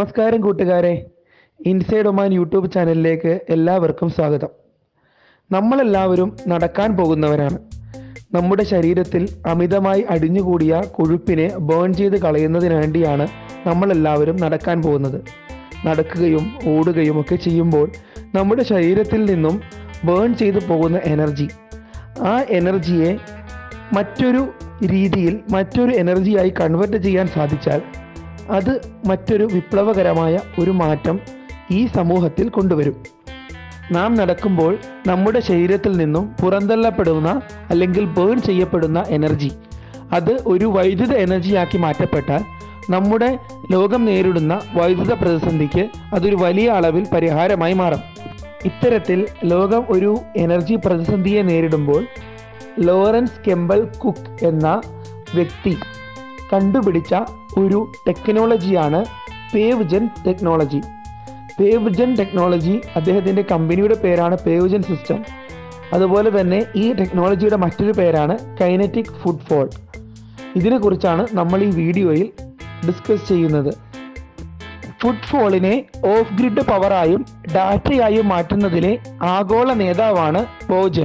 നമസ്കാരം കൂട്ടുകാരെ, inside Oman YouTube ചാനലിലേക്ക് എല്ലാവർക്കും സ്വാഗതം. നമ്മളെല്ലാവരും നടക്കാൻ പോകുന്നവരാണ്. നമ്മുടെ ശരീരത്തിൽ അമിതമായി അടിഞ്ഞുകൂടിയ കൊഴുപ്പിനെ ബേൺ ചെയ്ത് കളയുന്നതിന് വേണ്ടിയാണ് നമ്മളെല്ലാവരും നടക്കാൻ പോകുന്നത്. നടക്കുകയും ഓടുകയും ഒക്കെ ചെയ്യുമ്പോൾ നമ്മുടെ ശരീരത്തിൽ നിന്നും ബേൺ ചെയ്തു പോകുന്ന എനർജി, ആ എനർജിയെ മറ്റൊരു രീതിയിൽ മറ്റൊരു എനർജിയായി കൺവെർട്ട് ചെയ്യാൻ സാധിച്ചാൽ അത് മറ്റൊരു വിപ്ലവകരമായ ഒരു മാറ്റം ഈ സമൂഹത്തിൽ കൊണ്ടുവരും. നാം നടക്കുമ്പോൾ നമ്മുടെ ശരീരത്തിൽ നിന്നും പുറന്തള്ളപ്പെടുന്ന അല്ലെങ്കിൽ ബേൺ ചെയ്യപ്പെടുന്ന എനർജി അത് ഒരു വൈദ്യുത എനർജിയാക്കി മാറ്റപ്പെട്ടാൽ നമ്മുടെ ലോകം നേരിടുന്ന വൈദ്യുത പ്രതിസന്ധിക്ക് അതൊരു വലിയ അളവിൽ പരിഹാരമായി മാറും. ഇത്തരത്തിൽ ലോകം ഒരു എനർജി പ്രതിസന്ധിയെ നേരിടുമ്പോൾ ലോറൻസ് കെമ്പൽ കുക്ക് എന്ന വ്യക്തി കണ്ടുപിടിച്ച ഒരു ടെക്നോളജിയാണ് പേവ്ജൻ ടെക്നോളജി. പേവ്ജൻ ടെക്നോളജി അദ്ദേഹത്തിൻ്റെ കമ്പനിയുടെ പേരാണ് പേവ്ജൻ സിസ്റ്റം. അതുപോലെ തന്നെ ഈ ടെക്നോളജിയുടെ മറ്റൊരു പേരാണ് കൈനറ്റിക് ഫുട്ഫോൾ. ഇതിനെക്കുറിച്ചാണ് നമ്മൾ ഈ വീഡിയോയിൽ ഡിസ്കസ് ചെയ്യുന്നത്. ഫുട്ഫോളിനെ ഓഫ് ഗ്രിഡ് പവറായും ഡാറ്റയായും മാറ്റുന്നതിലെ ആഗോള നേതാവാണ് പേവ്ജൻ.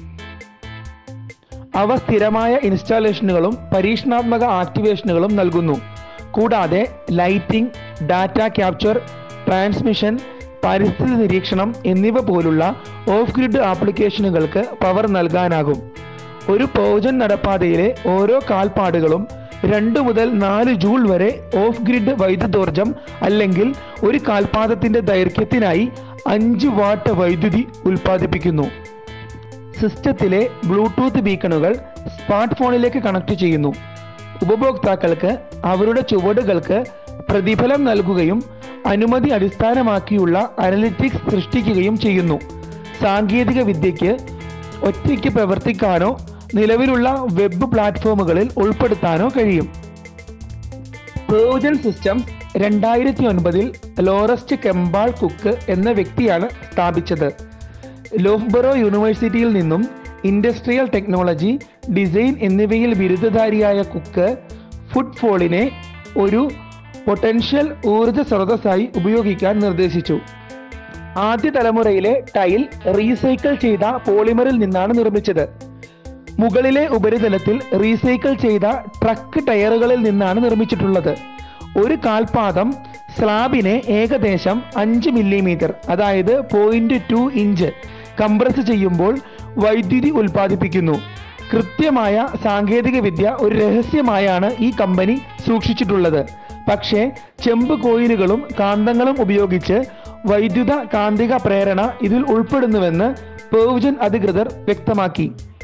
അവ സ്ഥിരമായ ഇൻസ്റ്റാളേഷനുകളും പരീക്ഷണാത്മക ആക്ടിവേഷനുകളും നൽകുന്നു. കൂടാതെ ലൈറ്റിംഗ്, ഡാറ്റ ക്യാപ്ചർ, ട്രാൻസ്മിഷൻ, പരിസ്ഥിതി നിരീക്ഷണം എന്നിവ പോലുള്ള ഓഫ് ഗ്രിഡ് ആപ്ലിക്കേഷനുകൾക്ക് പവർ നൽകാനാകും. ഒരു പേവ്ജൻ നടപ്പാതയിലെ ഓരോ കാൽപ്പാടുകളും 2 മുതൽ 4 ജൂൾ വരെ ഓഫ് ഗ്രിഡ് വൈദ്യുതോർജം അല്ലെങ്കിൽ ഒരു കാൽപാദത്തിന്റെ ദൈർഘ്യത്തിനായി 5 വാട്ട് വൈദ്യുതി ഉൽപ്പാദിപ്പിക്കുന്നു. സിസ്റ്റത്തിലെ ബ്ലൂടൂത്ത് ബീക്കണുകൾ സ്മാർട്ട് ഫോണിലേക്ക് കണക്ട് ചെയ്യുന്നു. ഉപഭോക്താക്കൾക്ക് അവരുടെ ചുവടുകൾക്ക് പ്രതിഫലം നൽകുകയും അനുമതി അടിസ്ഥാനമാക്കിയുള്ള അനലിറ്റിക്സ് സൃഷ്ടിക്കുകയും ചെയ്യുന്നു. സാങ്കേതിക വിദ്യയ്ക്ക് ഒറ്റയ്ക്ക് പ്രവർത്തിക്കാനോ നിലവിലുള്ള വെബ് പ്ലാറ്റ്ഫോമുകളിൽ ഉൾപ്പെടുത്താനോ കഴിയും. പേവ്ജൻ സിസ്റ്റം 2009 ലോറസ്റ്റ് കെമ്പാൾ കുക്ക് എന്ന വ്യക്തിയാണ് സ്ഥാപിച്ചത്. ലോഫ്ബറോ യൂണിവേഴ്സിറ്റിയിൽ നിന്നും ഇൻഡസ്ട്രിയൽ ടെക്നോളജി, ഡിസൈൻ എന്നിവയിൽ ബിരുദധാരിയായ കുക്ക് ഫുട്ഫോളിനെ ഒരു പൊട്ടൻഷ്യൽ ഊർജ്ജ സ്രോതസ്സായി ഉപയോഗിക്കാൻ നിർദ്ദേശിച്ചു. ആദ്യ തലമുറയിലെ ടൈൽ റീസൈക്കിൾ ചെയ്ത പോളിമറിൽ നിന്നാണ് നിർമ്മിച്ചത്. മുകളിലെ ഉപരിതലത്തിൽ റീസൈക്കിൾ ചെയ്ത ട്രക്ക് ടയറുകളിൽ നിന്നാണ് നിർമ്മിച്ചിട്ടുള്ളത്. ഒരു കാൽപാദം സ്ലാബിനെ ഏകദേശം 5 മില്ലിമീറ്റർ, അതായത് 0.2 ഇഞ്ച് കംപ്രസ് ചെയ്യുമ്പോൾ വൈദ്യുതി ഉൽപ്പാദിപ്പിക്കുന്നു. കൃത്യമായ സാങ്കേതിക വിദ്യ ഒരു രഹസ്യമായാണ് ഈ കമ്പനി സൂക്ഷിച്ചിട്ടുള്ളത്. പക്ഷേ ചെമ്പ് കോയിലുകളും കാന്തങ്ങളും ഉപയോഗിച്ച് വൈദ്യുത കാന്തിക പ്രേരണ ഇതിൽ ഉൾപ്പെടുന്നുവെന്ന് പേവ്ജൻ അധികൃതർ വ്യക്തമാക്കി.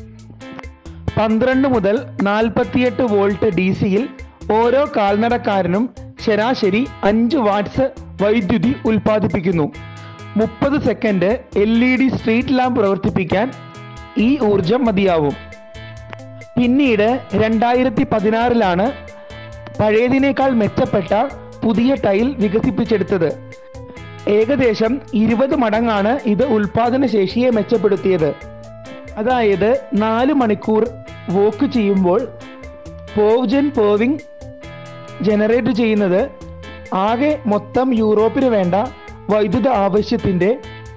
12 മുതൽ 48 വോൾട്ട് DC-യിൽ ഓരോ കാൽനടക്കാരനും ശരാശരി 5 വാട്ട്സ് വൈദ്യുതി ഉൽപ്പാദിപ്പിക്കുന്നു. 30 സെക്കൻഡ് LED സ്ട്രീറ്റ് ലാമ്പ് പ്രവർത്തിപ്പിക്കാൻ ഈ ഊർജം മതിയാവും. പിന്നീട് 2016 പഴയതിനേക്കാൾ മെച്ചപ്പെട്ട പുതിയ ടൈൽ വികസിപ്പിച്ചെടുത്തത്. ഏകദേശം 20 മടങ്ങാണ് ഇത് ഉൽപാദന ശേഷിയെ മെച്ചപ്പെടുത്തിയത്. അതായത് 4 മണിക്കൂർ വോക്ക് ചെയ്യുമ്പോൾ പേവ്ജൻ പേവിംഗ് ജനറേറ്റ് ചെയ്യുന്നത് ആകെ മൊത്തം യൂറോപ്പിന് വേണ്ട വൈദ്യുത ആവശ്യത്തിൻ്റെ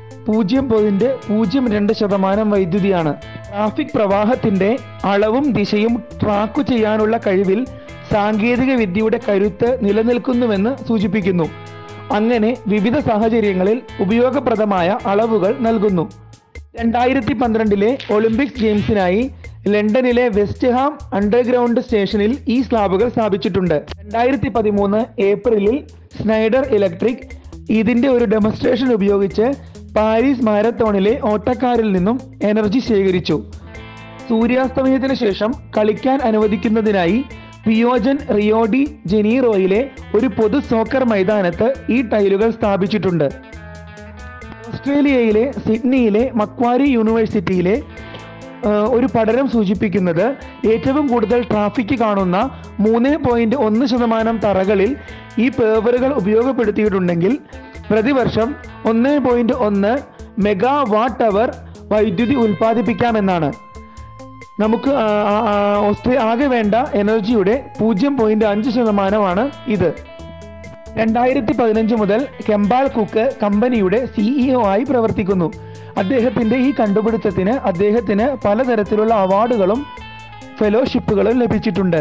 0.02% വൈദ്യുതിയാണ്. ട്രാഫിക് പ്രവാഹത്തിൻ്റെ അളവും ദിശയും ട്രാക്ക് ചെയ്യാനുള്ള കഴിവിൽ സാങ്കേതിക വിദ്യയുടെ കരുത്ത് നിലനിൽക്കുന്നുവെന്ന് സൂചിപ്പിക്കുന്നു. അങ്ങനെ വിവിധ സാഹചര്യങ്ങളിൽ ഉപയോഗപ്രദമായ അളവുകൾ നൽകുന്നു. 2012 ഒളിമ്പിക്സ് ഗെയിംസിനായി ലണ്ടനിലെ വെസ്റ്റ് ഹാം അണ്ടർഗ്രൗണ്ട് സ്റ്റേഷനിൽ ഈ സ്ലാബുകൾ സ്ഥാപിച്ചിട്ടുണ്ട്. 2013 ഏപ്രിലിൽ സ്നൈഡർ ഇലക്ട്രിക് ഇതിൻ്റെ ഒരു ഡെമോൺസ്ട്രേഷൻ ഉപയോഗിച്ച് പാരീസ് മാരത്തോണിലെ ഓട്ടക്കാരിൽ നിന്നും എനർജി ശേഖരിച്ചു. സൂര്യാസ്തമയത്തിന് ശേഷം കളിക്കാൻ അനുവദിക്കുന്നതിനായി പിയോജൻ റിയോ ഡി ജനീറോയിലെ ഒരു പൊതു സോക്കർ മൈതാനത്ത് ഈ ടൈലുകൾ സ്ഥാപിച്ചിട്ടുണ്ട്. ഓസ്ട്രേലിയയിലെ സിഡ്നിയിലെ മക്വാരി യൂണിവേഴ്സിറ്റിയിലെ ഒരു പഠനം സൂചിപ്പിക്കുന്നത് ഏറ്റവും കൂടുതൽ ട്രാഫിക് കാണുന്ന 3.1% തറകളിൽ ഈ പേവറുകൾ ഉപയോഗപ്പെടുത്തിയിട്ടുണ്ടെങ്കിൽ പ്രതിവർഷം 1.1 മെഗാവാട്ട് അവർ വൈദ്യുതി ഉൽപ്പാദിപ്പിക്കാമെന്നാണ്. നമുക്ക് ആകെ വേണ്ട എനർജിയുടെ 0.5% ഇത്. 2015 മുതൽ കെമ്പാൽ കുക്ക് കമ്പനിയുടെ CEO ആയി പ്രവർത്തിക്കുന്നു. അദ്ദേഹത്തിന്റെ ഈ കണ്ടുപിടുത്തത്തിന് അദ്ദേഹത്തിന് പലതരത്തിലുള്ള അവാർഡുകളും ഫെലോഷിപ്പുകളും ലഭിച്ചിട്ടുണ്ട്.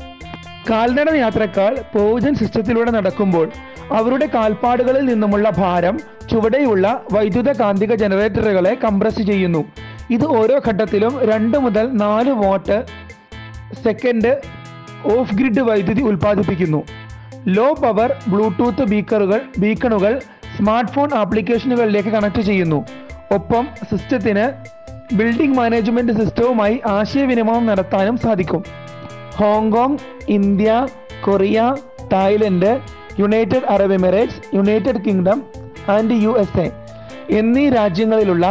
കാൽനട യാത്രക്കാർ പോജൻ സിസ്റ്റത്തിലൂടെ നടക്കുമ്പോൾ അവരുടെ കാൽപ്പാടുകളിൽ നിന്നുമുള്ള ഭാരം ചുവടെയുള്ള വൈദ്യുത കാന്തിക ജനറേറ്ററുകളെ കംപ്രസ് ചെയ്യുന്നു. ഇത് ഓരോ ഘട്ടത്തിലും 2 മുതൽ 4 വാട്ട് സെക്കൻഡ് ഓഫ് ഗ്രിഡ് വൈദ്യുതി ഉൽപ്പാദിപ്പിക്കുന്നു. ലോ പവർ ബ്ലൂടൂത്ത് ബീക്കണുകൾ സ്മാർട്ട് ഫോൺ ആപ്ലിക്കേഷനുകളിലേക്ക് കണക്ട് ചെയ്യുന്നു. ഒപ്പം സിസ്റ്റത്തിന് ബിൽഡിംഗ് മാനേജ്മെന്റ് സിസ്റ്റവുമായി ആശയവിനിമയം നടത്താനും സാധിക്കും. Hong Kong, India, Korea, Thailand, United Arab Emirates, United Kingdom and USA എന്നീ രാജ്യങ്ങളിലുള്ള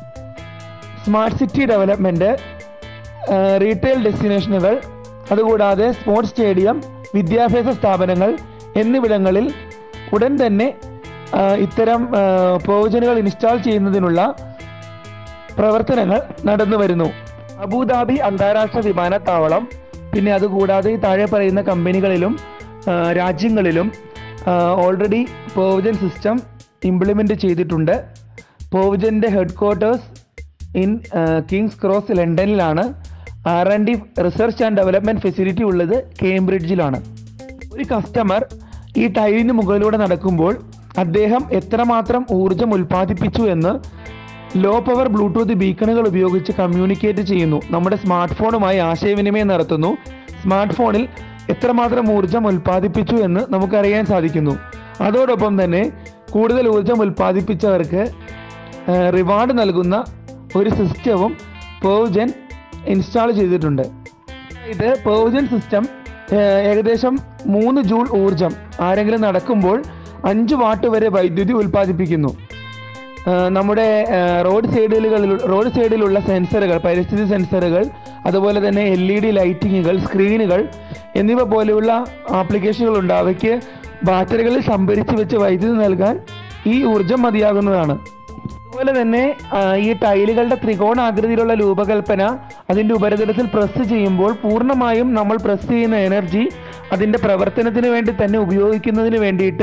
സ്മാർട്ട് സിറ്റി ഡെവലപ്മെന്റ്, റീറ്റെയിൽ ഡെസ്റ്റിനേഷനുകൾ, അതുകൂടാതെ സ്പോർട്സ് സ്റ്റേഡിയം, വിദ്യാഭ്യാസ സ്ഥാപനങ്ങൾ എന്നിവിടങ്ങളിൽ ഉടൻ തന്നെ ഇത്തരം പോജനുകൾ ഇൻസ്റ്റാൾ ചെയ്യുന്നതിനുള്ള പ്രവർത്തനങ്ങൾ നടന്നു വരുന്നു. അബുദാബി അന്താരാഷ്ട്ര വിമാനത്താവളം, പിന്നെ അതുകൂടാതെ താഴെ പറയുന്ന കമ്പനികളിലും രാജ്യങ്ങളിലും ഓൾറെഡി പോവജൻ സിസ്റ്റം ഇംപ്ലിമെൻ്റ് ചെയ്തിട്ടുണ്ട്. പോവജൻ്റെ head quarters in Kings Cross ലണ്ടനിലാണ്. R&D research and development facility ഉള്ളത് കേംബ്രിഡ്ജിലാണ്. ഒരു കസ്റ്റമർ ഈ ടൈലിന് മുകളിലൂടെ നടക്കുമ്പോൾ അദ്ദേഹം എത്രമാത്രം ഊർജം ഉൽപ്പാദിപ്പിച്ചു എന്ന് ലോ പവർ ബ്ലൂടൂത്ത് ബീക്കണുകൾ ഉപയോഗിച്ച് കമ്മ്യൂണിക്കേറ്റ് ചെയ്യുന്നു. നമ്മുടെ സ്മാർട്ട് ഫോണുമായി ആശയവിനിമയം നടത്തുന്നു. സ്മാർട്ട് ഫോണിൽ എത്രമാത്രം ഊർജം ഉൽപ്പാദിപ്പിച്ചു എന്ന് നമുക്കറിയാൻ സാധിക്കുന്നു. അതോടൊപ്പം തന്നെ കൂടുതൽ ഊർജം ഉൽപ്പാദിപ്പിച്ചവർക്ക് റിവാർഡ് നൽകുന്ന ഒരു സിസ്റ്റവും പോവജൻ ഇൻസ്റ്റാൾ ചെയ്തിട്ടുണ്ട്. ഇത് പോവജൻ സിസ്റ്റം ഏകദേശം 3 ജൂൾ ഊർജം ആരെങ്കിലും നടക്കുമ്പോൾ 5 വാട്ട് വരെ വൈദ്യുതി ഉൽപ്പാദിപ്പിക്കുന്നു. നമ്മുടെ റോഡ് സൈഡിലുള്ള സെൻസറുകൾ, പരിസ്ഥിതി സെൻസറുകൾ, അതുപോലെ തന്നെ LED ലൈറ്റിങ്ങുകൾ, സ്ക്രീനുകൾ എന്നിവ പോലെയുള്ള ആപ്ലിക്കേഷനുകളുണ്ട്. അവയ്ക്ക് ബാറ്ററികളിൽ സംഭരിച്ച് വെച്ച് വൈദ്യുതി നൽകാൻ ഈ ഊർജം മതിയാകുന്നതാണ്. അതുപോലെ തന്നെ ഈ ടൈലുകളുടെ ത്രികോണാകൃതിയിലുള്ള രൂപകൽപ്പന അതിൻ്റെ ഉപരിതലത്തിൽ പ്രസ് ചെയ്യുമ്പോൾ പൂർണ്ണമായും നമ്മൾ പ്രസ് ചെയ്യുന്ന എനർജി അതിൻ്റെ പ്രവർത്തനത്തിന് വേണ്ടി തന്നെ ഉപയോഗിക്കുന്നതിന് വേണ്ടിയിട്ട്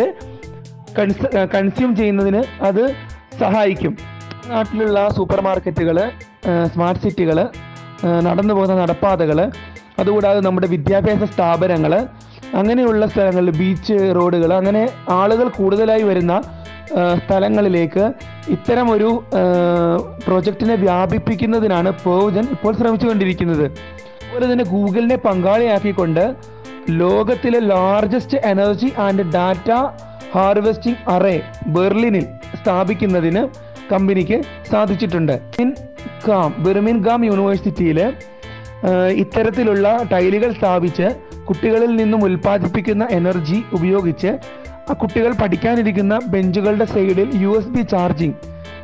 കൺസ്യൂം ചെയ്യുന്നതിന് അത് സഹായിക്കും. നാട്ടിലുള്ള സൂപ്പർ മാർക്കറ്റുകൾ, സ്മാർട്ട് സിറ്റികൾ, നടന്നു പോകുന്ന നടപ്പാതകൾ, അതുകൂടാതെ നമ്മുടെ വിദ്യാഭ്യാസ സ്ഥാപനങ്ങൾ, അങ്ങനെയുള്ള സ്ഥലങ്ങളിൽ ബീച്ച് റോഡുകൾ, അങ്ങനെ ആളുകൾ കൂടുതലായി വരുന്ന സ്ഥലങ്ങളിലേക്ക് ഇത്തരം ഒരു പ്രോജക്റ്റിനെ വ്യാപിപ്പിക്കുന്നതിനാണ് പോവജൻ ഇപ്പോൾ ശ്രമിച്ചുകൊണ്ടിരിക്കുന്നത്. അതുപോലെ തന്നെ ഗൂഗിളിനെ പങ്കാളിയാക്കിക്കൊണ്ട് ലോകത്തിലെ largest energy and data harvesting array ബെർലിനിൽ സ്ഥാപിക്കുന്നതിന് കമ്പനിക്ക് സാധിച്ചിട്ടുണ്ട്. ബിർമിൻഗാം യൂണിവേഴ്സിറ്റിയിൽ ഇത്തരത്തിലുള്ള ടൈലുകൾ സ്ഥാപിച്ച് കുട്ടികളിൽ നിന്നും ഉൽപ്പാദിപ്പിക്കുന്ന എനർജി ഉപയോഗിച്ച് ആ കുട്ടികൾ പഠിക്കാനിരിക്കുന്ന ബെഞ്ചുകളുടെ സൈഡിൽ USB ചാർജിംഗ്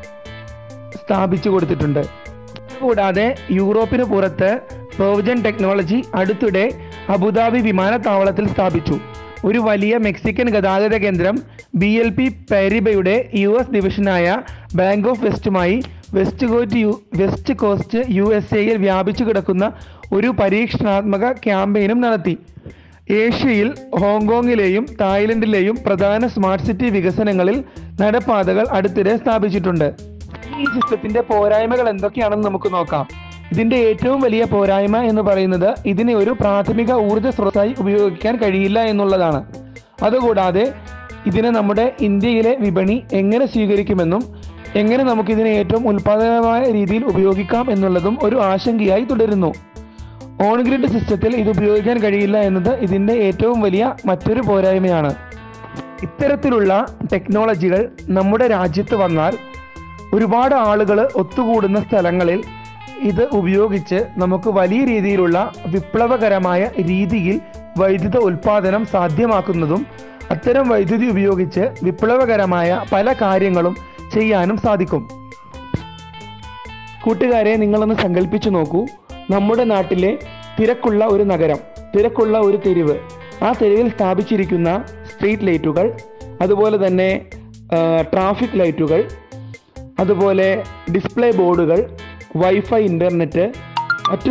സ്ഥാപിച്ചു കൊടുത്തിട്ടുണ്ട്. കൂടാതെ യൂറോപ്പിന് പുറത്ത് പോവജൻ ടെക്നോളജി അടുത്തിടെ അബുദാബി വിമാനത്താവളത്തിൽ സ്ഥാപിച്ചു. ഒരു വലിയ മെക്സിക്കൻ ഗതാഗത കേന്ദ്രം BLP പാരിബയുടെ US ഡിവിഷനായ ബാങ്ക് ഓഫ് വെസ്റ്റുമായി വെസ്റ്റ് കോസ്റ്റ് USAയിൽ വ്യാപിച്ചു കിടക്കുന്ന ഒരു പരീക്ഷണാത്മക ക്യാമ്പയിനും നടത്തി. ഏഷ്യയിൽ ഹോങ്കോങ്ങിലെയും തായ്ലൻഡിലെയും പ്രധാന സ്മാർട്ട് സിറ്റി വികസനങ്ങളിൽ നടപ്പാതകൾ അടുത്തിടെ സ്ഥാപിച്ചിട്ടുണ്ട്. ഈ സിസ്റ്റത്തിന്റെ പോരായ്മകൾ എന്തൊക്കെയാണെന്ന് നമുക്ക് നോക്കാം. ഇതിന്റെ ഏറ്റവും വലിയ പോരായ്മ എന്ന് പറയുന്നത് ഇതിനെ ഒരു പ്രാഥമിക ഊർജ്ജ സ്രോതസ്സായി ഉപയോഗിക്കാൻ കഴിയില്ല എന്നുള്ളതാണ്. അതുകൂടാതെ ഇതിനെ നമ്മുടെ ഇന്ത്യയിലെ വിപണി എങ്ങനെ സ്വീകരിക്കുമെന്നും എങ്ങനെ നമുക്കിതിനെ ഏറ്റവും ഉൽപാദനമായ രീതിയിൽ ഉപയോഗിക്കാം എന്നുള്ളതും ഒരു ആശങ്കയായി തുടരുന്നു. ഓൺ ഗ്രിഡ് സിസ്റ്റത്തിൽ ഇത് ഉപയോഗിക്കാൻ കഴിയില്ല എന്നത് ഇതിൻ്റെ ഏറ്റവും വലിയ മറ്റൊരു പോരായ്മയാണ്. ഇത്തരത്തിലുള്ള ടെക്നോളജികൾ നമ്മുടെ രാജ്യത്ത് വന്നാൽ ഒരുപാട് ആളുകൾ ഒത്തുകൂടുന്ന സ്ഥലങ്ങളിൽ ഇത് ഉപയോഗിച്ച് നമുക്ക് വലിയ രീതിയിലുള്ള വിപ്ലവകരമായ രീതിയിൽ വൈദ്യുത ഉൽപാദനം സാധ്യമാക്കുന്നതും അത്തരം വൈദ്യുതി ഉപയോഗിച്ച് വിപ്ലവകരമായ പല കാര്യങ്ങളും ചെയ്യാനും സാധിക്കും. കൂട്ടുകാരെ, നിങ്ങളൊന്ന് സങ്കല്പിച്ചു നോക്കൂ. നമ്മുടെ നാട്ടിലെ തിരക്കുള്ള ഒരു നഗരം, തിരക്കുള്ള ഒരു തെരുവ്, ആ തെരുവിൽ സ്ഥാപിച്ചിരിക്കുന്ന സ്ട്രീറ്റ് ലൈറ്റുകൾ, അതുപോലെ തന്നെ ട്രാഫിക് ലൈറ്റുകൾ, അതുപോലെ ഡിസ്പ്ലേ ബോർഡുകൾ, വൈഫൈ, ഇൻ്റർനെറ്റ്, മറ്റു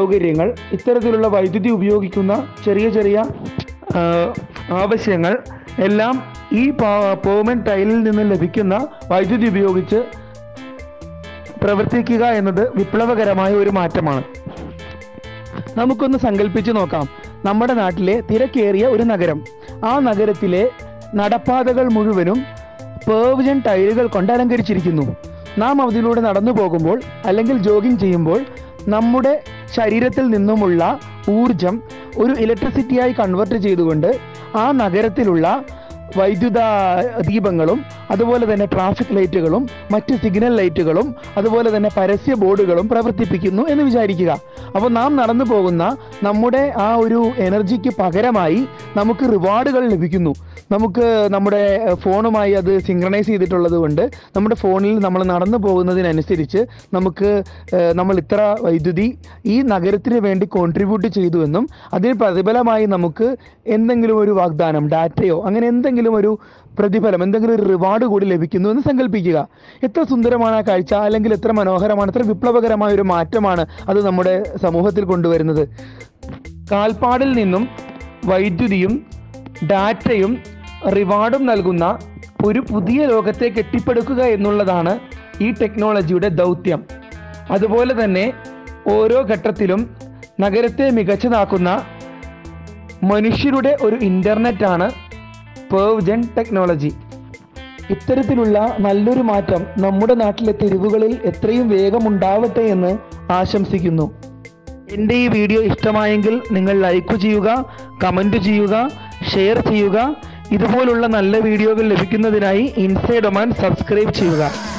സൗകര്യങ്ങൾ, ഇത്തരത്തിലുള്ള വൈദ്യുതി ഉപയോഗിക്കുന്ന ചെറിയ ചെറിയ ആവശ്യങ്ങൾ എല്ലാം ഈ പോവ്മെന്റ് ടൈലിൽ നിന്ന് ലഭിക്കുന്ന വൈദ്യുതി ഉപയോഗിച്ച് പ്രവർത്തിക്കുക എന്നത് വിപ്ലവകരമായ ഒരു മാറ്റമാണ്. നമുക്കൊന്ന് സങ്കല്പിച്ച് നോക്കാം. നമ്മുടെ നാട്ടിലെ തിരക്കേറിയ ഒരു നഗരം. ആ നഗരത്തിലെ നടപ്പാതകൾ മുഴുവനും പേർവിജൻ ടൈലുകൾ കൊണ്ട് അലങ്കരിച്ചിരിക്കുന്നു. നാം അതിലൂടെ നടന്നു പോകുമ്പോൾ അല്ലെങ്കിൽ ജോഗിങ് ചെയ്യുമ്പോൾ നമ്മുടെ ശരീരത്തിൽ നിന്നുമുള്ള ഊർജം ഒരു ഇലക്ട്രിസിറ്റിയായി കൺവേർട്ട് ചെയ്തുകൊണ്ട് ആ നഗരത്തിലുള്ള വൈദ്യുത ദീപങ്ങളും അതുപോലെ തന്നെ ട്രാഫിക് ലൈറ്റുകളും മറ്റ് സിഗ്നൽ ലൈറ്റുകളും അതുപോലെ തന്നെ പരസ്യ ബോർഡുകളും പ്രവർത്തിപ്പിക്കുന്നു എന്ന് വിചാരിക്കുക. അപ്പോൾ നാം നടന്നു പോകുന്ന നമ്മുടെ ആ ഒരു എനർജിക്ക് പകരമായി നമുക്ക് റിവാർഡുകൾ ലഭിക്കുന്നു. നമുക്ക് നമ്മുടെ ഫോണുമായി അത് സിങ്ക്രണൈസ് ചെയ്തിട്ടുള്ളത് കൊണ്ട് നമ്മുടെ ഫോണിൽ നമ്മൾ നടന്നു പോകുന്നതിനനുസരിച്ച് നമ്മൾ ഇത്ര വൈദ്യുതി ഈ നഗരത്തിന് വേണ്ടി കോൺട്രിബ്യൂട്ട് ചെയ്തു എന്നും അതിന് പ്രതിഫലമായി നമുക്ക് എന്തെങ്കിലും ഒരു വാഗ്ദാനം, ഡാറ്റയോ അങ്ങനെ എന്തെങ്കിലും ഒരു പ്രതിഫലം, എന്തെങ്കിലും ഒരു റിവാർഡ് കൂടി ലഭിക്കുന്നു എന്ന് സങ്കല്പിക്കുക. എത്ര സുന്ദരമാണ് ആ കാഴ്ച, അല്ലെങ്കിൽ എത്ര മനോഹരമാണ്, എത്ര വിപ്ലവകരമായ ഒരു മാറ്റമാണ് അത് നമ്മുടെ സമൂഹത്തിൽ കൊണ്ടുവരുന്നത്. കാൽപ്പാടിൽ നിന്നും വൈദ്യുതിയും ഡാറ്റയും റിവാർഡും നൽകുന്ന ഒരു പുതിയ ലോകത്തെ കെട്ടിപ്പടുക്കുക എന്നുള്ളതാണ് ഈ ടെക്നോളജിയുടെ ദൗത്യം. അതുപോലെ തന്നെ ഓരോ ഘട്ടത്തിലും നഗരത്തെ മികച്ചതാക്കുന്ന മനുഷ്യരുടെ ഒരു ഇൻ്റർനെറ്റാണ് പേർവിജൻ ടെക്നോളജി. ഇത്തരത്തിലുള്ള നല്ലൊരു മാറ്റം നമ്മുടെ നാട്ടിലെ തെരുവുകളിൽ എത്രയും വേഗം ഉണ്ടാവട്ടെ എന്ന് ആശംസിക്കുന്നു. എൻ്റെ ഈ വീഡിയോ ഇഷ്ടമായെങ്കിൽ നിങ്ങൾ ലൈക്ക് ചെയ്യുക, കമൻറ്റ് ചെയ്യുക, ഷെയർ ചെയ്യുക. ഇതുപോലുള്ള നല്ല വീഡിയോകൾ ലഭിക്കുന്നതിനായി ഇൻസൈഡ് ഒമാൻ സബ്സ്ക്രൈബ് ചെയ്യുക.